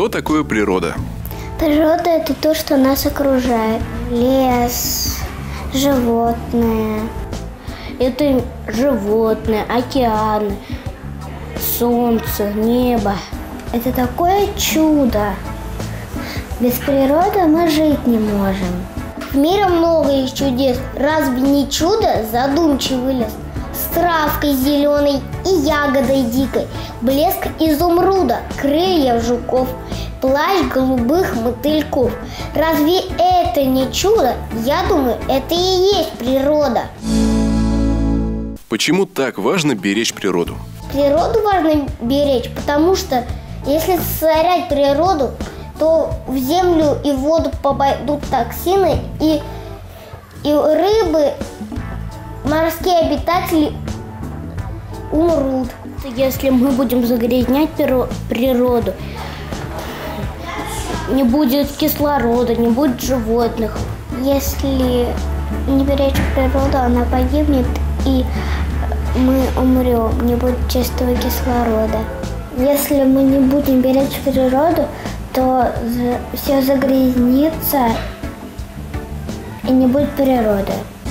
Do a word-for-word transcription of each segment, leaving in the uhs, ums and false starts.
Что такое природа? Природа – это то, что нас окружает. Лес, животные. Это животные, океаны, солнце, небо. Это такое чудо. Без природы мы жить не можем. В мире много есть чудес. Разве не чудо задумчивый лес? С травкой зеленой и ягодой дикой, блеск изумруда, крыльев жуков, плащ голубых мотыльков. Разве это не чудо? Я думаю, это и есть природа. Почему так важно беречь природу? Природу важно беречь, потому что если засорять природу, то в землю и в воду попадут токсины, и, и рыбы, морские обитатели умрут. Если мы будем загрязнять природу, не будет кислорода, не будет животных. Если не беречь природу, она погибнет, и мы умрем, не будет чистого кислорода. Если мы не будем беречь природу, то все загрязнится и не будет природы.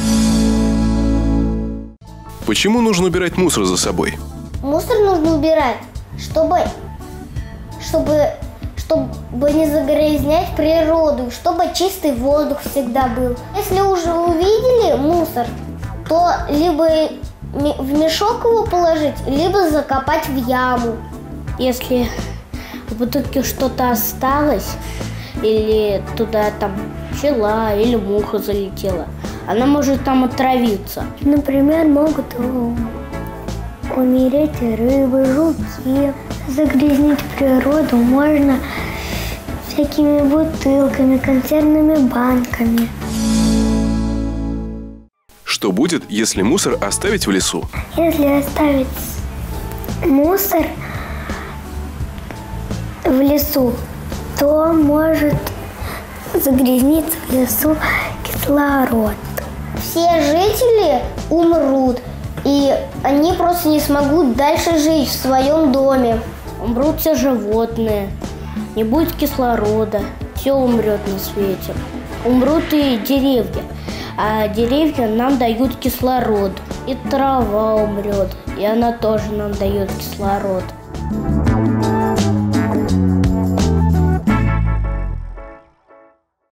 Почему нужно убирать мусор за собой? Мусор нужно убирать, чтобы, чтобы, чтобы не загрязнять природу, чтобы чистый воздух всегда был. Если уже увидели мусор, то либо в мешок его положить, либо закопать в яму. Если в бутылке что-то осталось, или туда там пчела или муха залетела, она может там отравиться. Например, могут умереть рыбы, жуки. Загрязнить природу можно всякими бутылками, консервными банками. Что будет, если мусор оставить в лесу? Если оставить мусор в лесу, то может загрязниться в лесу кислород. Все жители умрут, и они просто не смогут дальше жить в своем доме. Умрут все животные, не будет кислорода, все умрет на свете. Умрут и деревья, а деревья нам дают кислород. И трава умрет, и она тоже нам дает кислород.